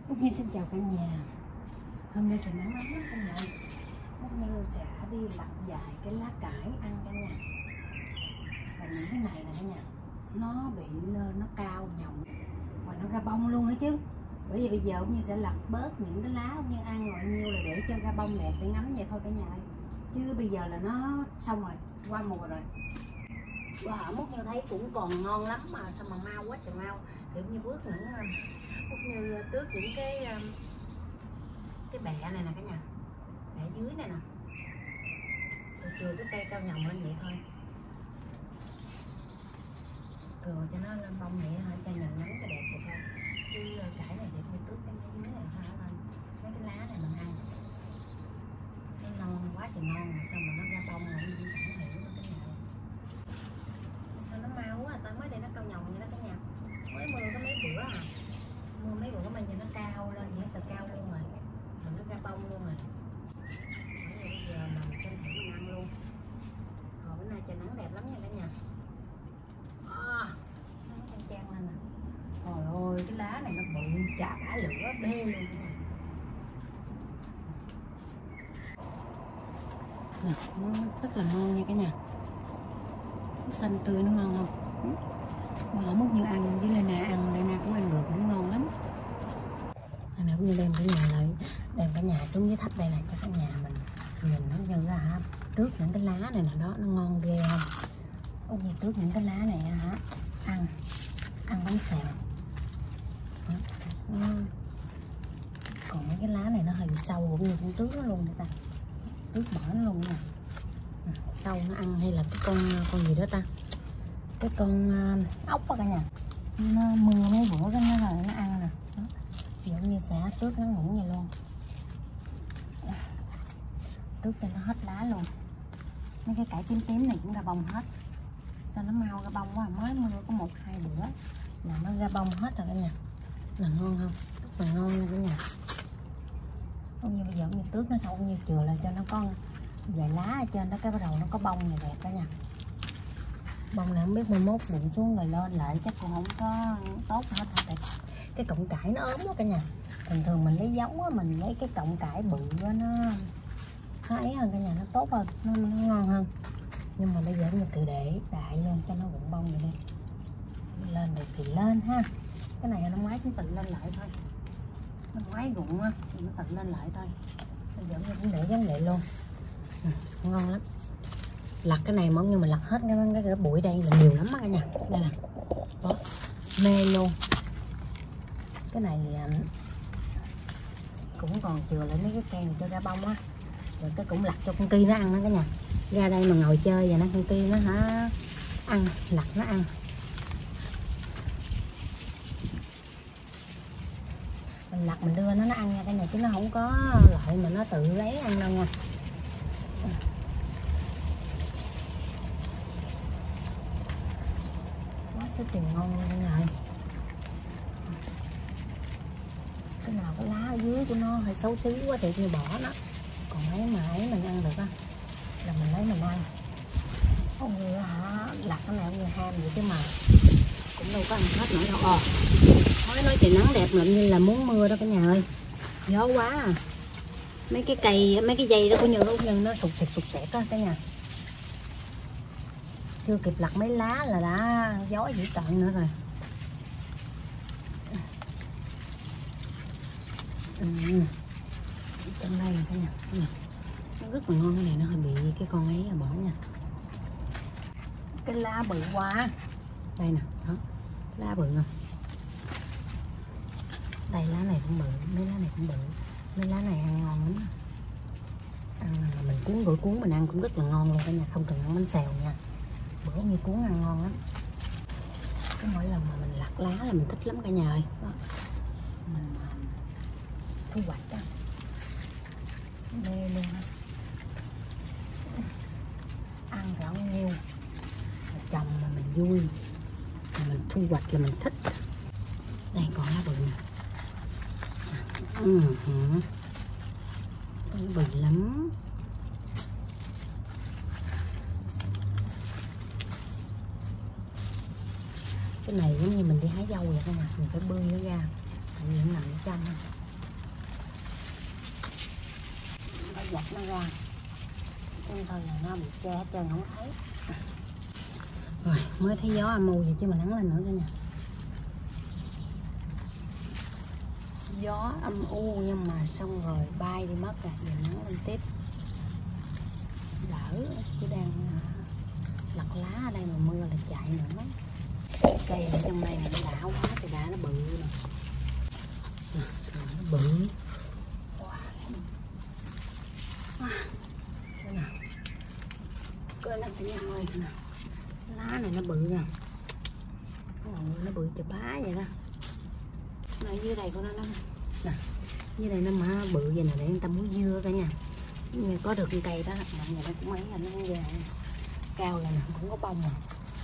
Út Như xin chào cả nhà. Hôm nay trời nắng ấm lắm cả nhà. Út Như sẽ đi lặt vài cái lá cải ăn cả nhà. Và những cái này nè cả nhà, nó bị lên, nó cao nhồng và nó ra bông luôn nữa chứ. Bởi vì bây giờ Út Như sẽ lặt bớt những cái lá Út Như ăn rồi nhiêu là để cho ra bông đẹp để ngắm vậy thôi cả nhà ơi. Chứ bây giờ là nó xong rồi, qua mùa rồi. Wow, Út Như thấy cũng còn ngon lắm mà sao mà mau quá trời mau. Kiểu như bước những Út Như tước những cái bẹ này nè cả nhà, bẹ dưới này nè, rồi chừa cái cây cao nhồng lên vậy thôi, rồi cho nó lên bông vậy hả, cho nhìn nắng cho đẹp vậy thôi. Chứ cải này đẹp như tước cái dưới này ha, lên mấy cái lá này mình ăn nó non quá trời non mà sao mà nó ra bông mà mình chẳng hiểu nữa cả nhà. Sao nó mau quá, ta mới đây nó cao nhồng vậy đó cả nhà, mới mưa có mấy bữa à, mưa mấy bữa mà giờ nó cao lên, dễ sợ cao luôn rồi, mình nó ra bông luôn rồi. Bây giờ mình tranh thủ mình ăn luôn. Rồi bữa nay trời nắng đẹp lắm nha cả nhà. Nắng chang chang lên nè. Trời ơi cái lá này nó bự chà bả lửa bê luôn nè. Nè, nó rất là ngon nha cả nhà. Nó xanh tươi nó ngon không? Mà không muốn như ăn với Lena ăn, Lena cũng ăn được, nó ngon lắm. Này nè, như đem cả nhà lại, đem cả nhà xuống dưới thấp đây nè cho cả nhà mình nhìn nó như hả, tước những cái lá này nè đó, nó ngon ghê không? Ôi như tước những cái lá này hả, ăn bánh xèo. Còn mấy cái lá này nó hơi bị sâu cũng như cũng tước nó luôn nè ta, tước bỏ nó luôn nè. Sâu nó ăn hay là cái con gì đó ta, cái con ốc á cả nhà, nó mưa mấy bữa cái nó rồi nó ăn nè. Giống như sẽ tước ngắn ngủn vậy luôn, tước cho nó hết lá luôn. Mấy cái cải tím tím này cũng ra bông hết. Sao nó mau ra bông quá, mới mưa có 1-2 bữa là nó ra bông hết rồi cả nhà. Là ngon không? Rất là ngon nha cả nhà. Không như bây giờ như tước nó sâu như chừa lại cho nó có vài lá ở trên đó, cái bắt đầu nó có bông này đẹp cả nhà. Bông này không biết 11 bụng xuống rồi lên lại chắc cũng không có tốt hết tại cái cọng cải nó ốm quá cả nhà. Thường thường mình lấy giống á, mình lấy cái cọng cải bự đó, nó ấy hơn cả nhà, nó tốt hơn, nó ngon hơn. Nhưng mà bây giờ mình tự để đại luôn cho nó rụng bông vậy đi, lên được thì lên ha. Cái này năm ngoái cũng tự lên lại thôi, năm ngoái rụng á thì nó tự lên lại thôi. Bây giờ mình cũng để giống vậy luôn. Ngon lắm. Lặt cái này mỏng nhưng mà lặt hết cái bụi đây là nhiều lắm á cả nhà. Đây nè, đó, mê luôn. Cái này cũng còn chừa lại mấy cái cây này cho ra bông á, rồi cái cũng lặt cho con Ki nó ăn đó cả nhà. Ra đây mà ngồi chơi và nó con Ki nó hả ăn, lặt nó ăn. Mình lặt mình đưa nó ăn nha cái này, chứ nó không có loại mà nó tự lấy ăn đâu nha. Quá số tiền ngon luôn cả nhà ơi. Cái nào cái lá ở dưới của nó hơi xấu xí quá thì bỏ nó, còn mấy mà ấy mình ăn được á là mình lấy mình ăn. Không như hả lặt cái này như ham vậy chứ mà cũng đâu có ăn hết nổi đâu. Nói trời nắng đẹp lạnh như là muốn mưa đó cả nhà ơi, gió quá à. Mấy cái cây mấy cái dây đó của Như nó sụt sẹt á cả nhà, chưa kịp lặt mấy lá là đã gió dữ tợn nữa rồi. Trong đây cả nhà, nó rất là ngon. Cái này nó hơi bị cái con ấy bỏ nha, cái lá bự quá. Đây nè, đó, lá bự không? Đây lá này cũng bự, mấy lá này cũng bự, mấy lá này ăn ngon lắm. Ăn mà mình cuốn gỏi cuốn mình ăn cũng rất là ngon luôn cả nhà, không cần ăn bánh xèo nha. Bữa như cuốn ăn ngon lắm. Cái mỗi lần mà mình lặt lá là mình thích lắm cả nhà ơi. Đó, mình thu hoạch đó, mê luôn á. Ăn thì không nhiêu, trồng mà mình vui, mà mình thu hoạch là mình thích. Đây còn lá bự nè, cái bự lắm. Cái này giống như mình đi hái dâu vậy các bạn, mình phải bươi nó ra, tại vì nó nằm ở trong. giặt nó ra, trên thời là nó bị che hết trơn không thấy. Rồi mới thấy gió âm u vậy chứ mà nắng lên nữa cả nhà. Gió âm u nhưng mà xong rồi bay đi mất rồi, giờ nắng lên tiếp. Lỡ chứ đang lặt lá ở đây mà mưa là chạy nữa. Cây ở trong đây này nó đã quá, thì đã nó bự nè. Nó bự. Đây nè. Coi nó thì ơi nè. Lá này nó bự nè. Nó bự chà bá vậy đó. Nó dưới đây của nó nè. Dưới đây nó má bự vậy nè, để người ta muối dưa cả nhà. Có được cái cây đó mọi người nó cũng ấy là nó về cao là nè, cũng có bông mà.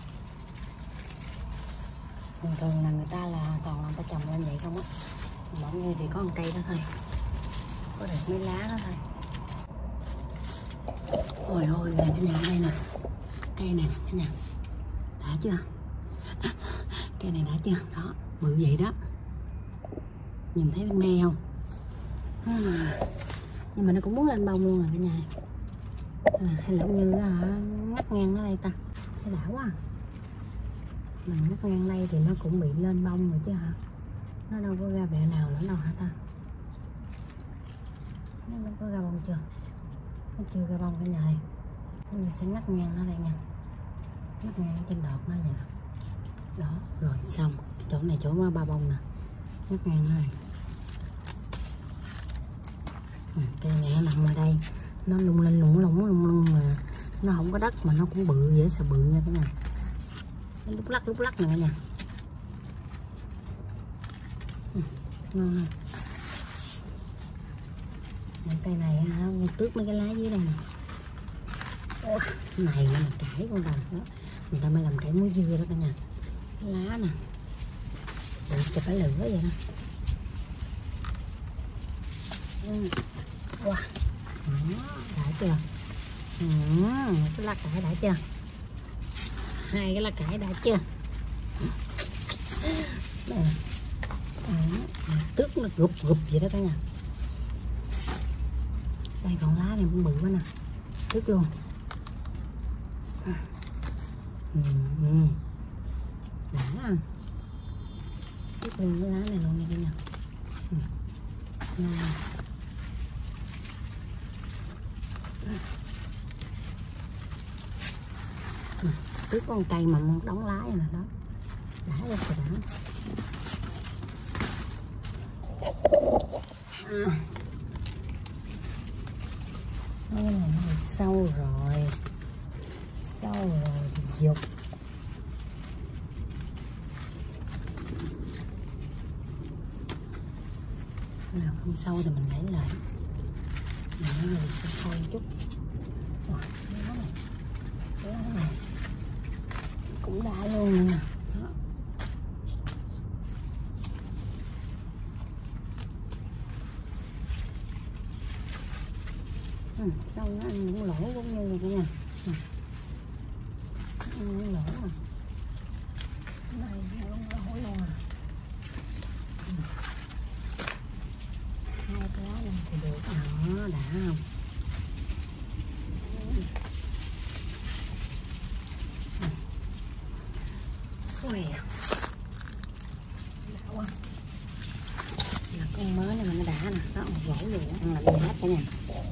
Thường thường là người ta là toàn là người ta trồng lên vậy không á. Mọi người thì có một cây đó thôi, có được mấy lá đó thôi. Ôi ôi là cái nhà ở đây nè, cây này nè cả nhà, đã chưa? Cây này đã chưa? Đó, bự vậy đó, nhìn thấy mê không? Nhưng mà nó cũng muốn lên bông luôn rồi cả nhà. Hay là như ngắt ngang nó đây ta, thấy đã quá. Mà ngắt ngang đây thì nó cũng bị lên bông rồi chứ hả? Nó đâu có ra bẹ nào nữa đâu hả ta? Nó có ra bông chưa? Nó chưa ra bông cả nhà ơi. Mình sẽ ngắt ngang nó đây nha, ngắt ngang trên đọt nó vậy nè. Đó, rồi xong. Chỗ này chỗ nó ba bông nè, ngắt ngang nó này. Cây này nó nằm ở đây, nó lung lên lung lung mà nó không có đất mà nó cũng bự, dễ sợ bự nha cả nhà. Nó lúc lắc nè cả nhà. Ngon không? Những cây này hả, tước mấy cái lá dưới đây nè. Này là cải con bà đó, người ta mới làm cải muối dưa đó cả nhà. Cái lá nè, bự chụp cái lửa vậy đó. Wow, đã chưa? Cái lá cải đã chưa? Hai cái lá cải đã chưa? Đây. Tước nó gục vậy đó cả nhà. Đây còn lá này cũng bự quá nè, tước luôn. Đã, tước luôn cái lá này luôn nha cả nhà. Tước con cây mà một đống lá vậy nè đó, đã rồi đã. Cái này nó sâu rồi thì dục. Nào không sâu thì mình lấy lại, mình sẽ sôi chút. Cái này cũng đã luôn nè. Xong nó ăn những lỗ cũng như này cả nhà. Ăn những lỗ à. Này lỗ luôn à. Hai cái lá này thì được. Đó, đã không? Ui, đã quá. Là con mới này mà nó đã nè, nó một rổ vậy đó, ăn làm gì hết cả nhà.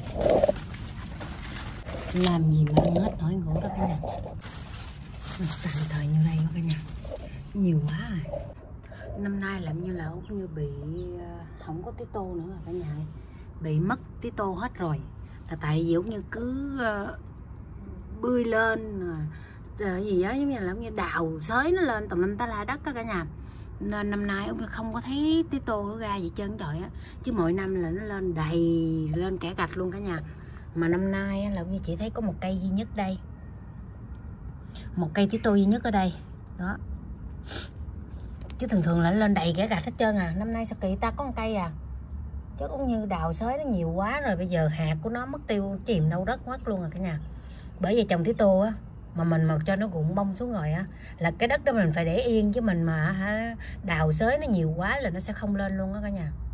Làm gì mà ăn hết nổi gỗ đó cả nhà. Tạm thời như đây đó cả nhà, nhiều quá rồi. Năm nay làm như là cũng như bị không có tí tô nữa rồi cả nhà, bị mất tí tô hết rồi. Là tại vì cũng như cứ bươi lên gì đó, giống như là như đào xới nó lên tầm năm tá la đất đó cả nhà. Nên năm nay ông không có thấy tí tô nó ra gì trơn trời á, chứ mỗi năm là nó lên đầy, lên kẻ gạch luôn cả nhà. Mà năm nay là như chị thấy có một cây duy nhất đây, một cây tí tô duy nhất ở đây đó, chứ thường thường là lên đầy kẻ gạch hết trơn à. Năm nay sao kỳ ta có một cây à, chứ cũng như đào xới nó nhiều quá rồi, bây giờ hạt của nó mất tiêu, chìm đâu đất mất luôn rồi cả nhà. Bởi vì trồng tí tô á, mà mình mà cho nó rụng bông xuống rồi á, là cái đất đó mình phải để yên, chứ mình mà đào xới nó nhiều quá là nó sẽ không lên luôn á cả nhà.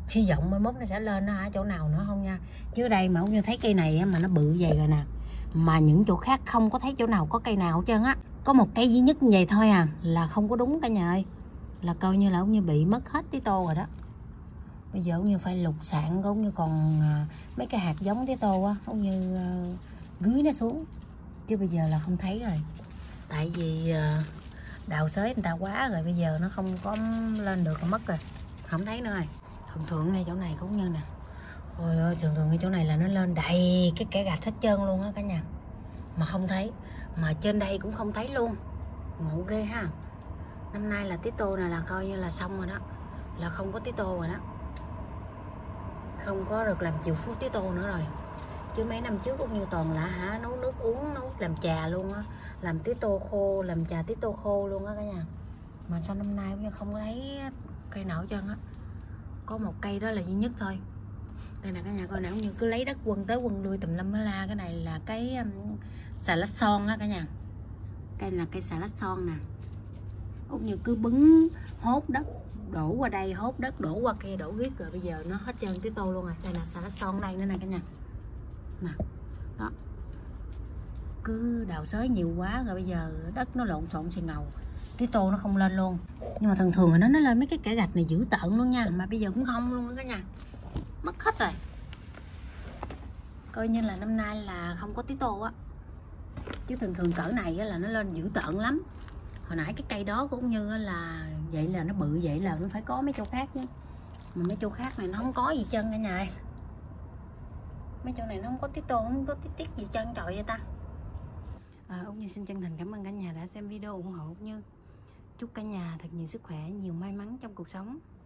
Hy vọng mai mốt nó sẽ lên nó ở chỗ nào nữa không nha. Chứ đây mà Út Như thấy cây này mà nó bự vậy rồi nè, mà những chỗ khác không có thấy chỗ nào có cây nào hết trơn á. Có một cây duy nhất như vậy thôi à, là không có đúng cả nhà ơi. Là coi như là Út Như bị mất hết tía tô rồi đó. Bây giờ Út Như phải lục sạn, Út Như còn mấy cái hạt giống tía tô á, Út Như gửi nó xuống. Chứ bây giờ là không thấy rồi. Tại vì đào xới người ta quá rồi, bây giờ nó không có lên được, mất rồi, không thấy nữa rồi. Thường ngay chỗ này cũng như nè, ôi ơi, thường ngay chỗ này là nó lên đầy cái kẽ gạch hết trơn luôn á cả nhà, mà không thấy. Mà trên đây cũng không thấy luôn, ngộ ghê ha. Năm nay là tía tô này là coi như là xong rồi đó, là không có tía tô rồi đó, không có được làm triệu phú tía tô nữa rồi. Chứ mấy năm trước cũng như toàn là nấu nước uống, nấu làm trà luôn á, làm tía tô khô, làm trà tía tô khô luôn á cả nhà. Mà sao năm nay cũng không có thấy cây nào hết trơn á, có một cây đó là duy nhất thôi. Đây nè cả nhà coi nè, cũng như cứ lấy đất quân tới quân lui tùm lum la. Cái này là cái xà lách son á cả nhà, cây này là cây xà lách son nè. Út như cứ bứng hốt đất đổ qua đây, hốt đất đổ qua kia, đổ riết rồi bây giờ nó hết trơn tía tô luôn rồi. Đây là xà lách son đây nữa nè cả nhà nè, đó cứ đào xới nhiều quá rồi bây giờ đất nó lộn xộn xì ngầu, tía tô nó không lên luôn. Nhưng mà thường thì nó lên mấy cái kẽ gạch này dữ tợn luôn nha, mà bây giờ cũng không luôn đó cả nhà, mất hết rồi. Coi như là năm nay là không có tía tô á, chứ thường cỡ này là nó lên dữ tợn lắm. Hồi nãy cái cây đó cũng như là vậy, là nó bự vậy là nó phải có mấy chỗ khác chứ, mà mấy chỗ khác này nó không có gì chân cả nhà ơi. Mấy chỗ này nó không có tía tô, không có tiết gì chân, trời vậy ta. Út Như xin chân thành cảm ơn cả nhà đã xem video ủng hộ Út Như. Chúc cả nhà thật nhiều sức khỏe, nhiều may mắn trong cuộc sống.